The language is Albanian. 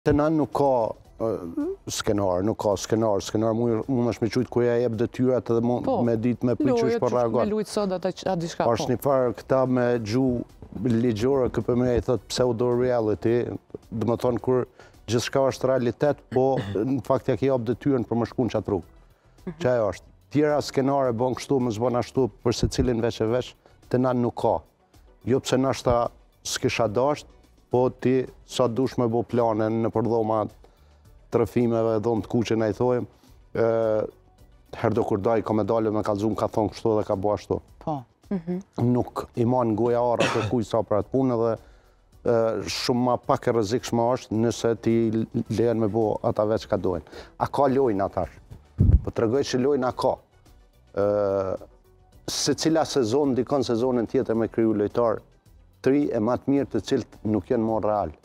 Të na nuk ka skenar, mund është me qujtë ku ja jep detyrat edhe me ditë me pëlqysh për reagon. Me lujtë sot a diçka po. Është një farë këta me gju ligjore, këpëmëja i thot pseudo-reality, dhe më thonë kur gjithçka është realitet, po në fakt ja ke jap detyrën për më shku në qatë rrugë. Që ajo është. Tjera skenare bon kështu, më zbon ashtu, për se cilin veç e veç, të na nuk ka. Jo pse nashta s'kisha dasht, po ti sa dush me bo planen në përdhoma trëfimeve, dhomë të kuqe në i thojmë, herdo kur daj ka me dalë me kalzum, ka thonë kështu dhe ka bo ashtu. Nuk i manë goja ara të kuj sa për atë punë dhe shumë ma pak e rrezikshme është nëse ti lejen me bo ata veç ka dojnë. A ka lojnë atash? Po të regoj që lojnë a ka. Se cila sezon, dikon sezonin tjetër me kryu lojtar, 3 e matë mirë të cilët nuk jenë më real.